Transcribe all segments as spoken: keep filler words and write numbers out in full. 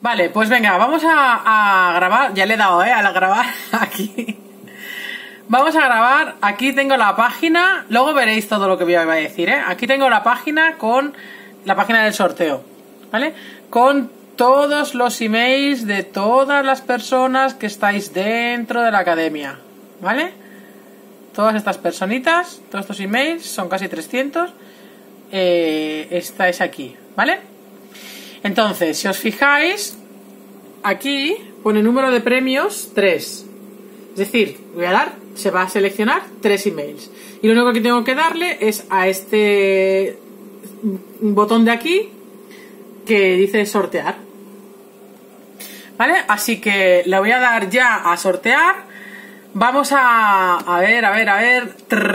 Vale, pues venga, vamos a, a grabar. Ya le he dado, ¿eh? A la grabar aquí. Vamos a grabar. Aquí tengo la página. Luego veréis todo lo que voy a decir, ¿eh? Aquí tengo la página con la página del sorteo, ¿vale? Con todos los emails de todas las personas que estáis dentro de la academia, ¿vale? Todas estas personitas, todos estos emails, son casi trescientos, eh, estáis aquí, ¿vale? Entonces, si os fijáis, aquí pone número de premios tres. Es decir, voy a dar, se va a seleccionar tres emails. Y lo único que tengo que darle es a este botón de aquí que dice sortear. ¿Vale? Así que le voy a dar ya a sortear. Vamos a... A ver, a ver, a ver.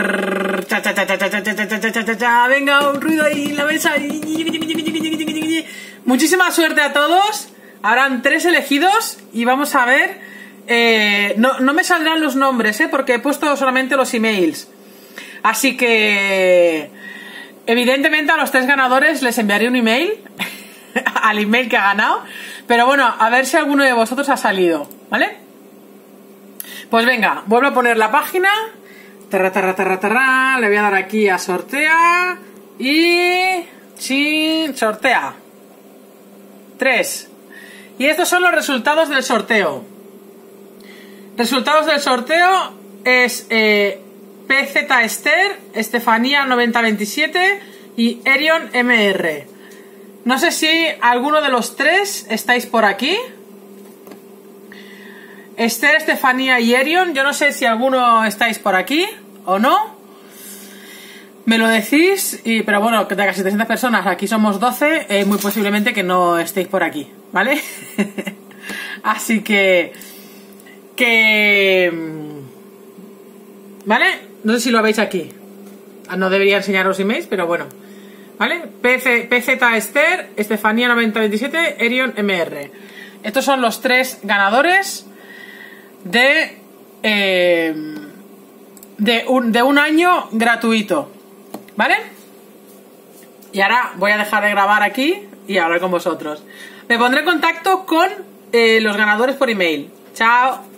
Venga, un ruido ahí en la mesa. Muchísima suerte a todos. Habrán tres elegidos y vamos a ver. Eh, no, no me saldrán los nombres, ¿eh? Porque he puesto solamente los emails. Así que... Evidentemente a los tres ganadores les enviaré un email. Al email que ha ganado. Pero bueno, a ver si alguno de vosotros ha salido, ¿vale? Pues venga, vuelvo a poner la página. Tarra, tarra, tarra, tarra. Le voy a dar aquí a sortea. Y... Chin, sortea. Tres. Y estos son los resultados del sorteo. Resultados del sorteo es eh, P Z Esther, Estefanía noventa veintisiete y Erion M R. No sé si alguno de los tres estáis por aquí. Esther, Estefanía y Erion. Yo no sé si alguno estáis por aquí o no. Me lo decís. Y, pero bueno, de casi trescientas personas, aquí somos doce. Eh, muy posiblemente que no estéis por aquí, ¿vale? Así que... que... ¿Vale? No sé si lo veis aquí. No debería enseñaros emails, pero bueno. ¿Vale? P Z Esther, Estefanía noventa veintisiete, Erion M R. Estos son los tres ganadores de, eh, de, un, de un año gratuito. ¿Vale? Y ahora voy a dejar de grabar aquí y hablar con vosotros. Me pondré en contacto con eh, los ganadores por email. Chao.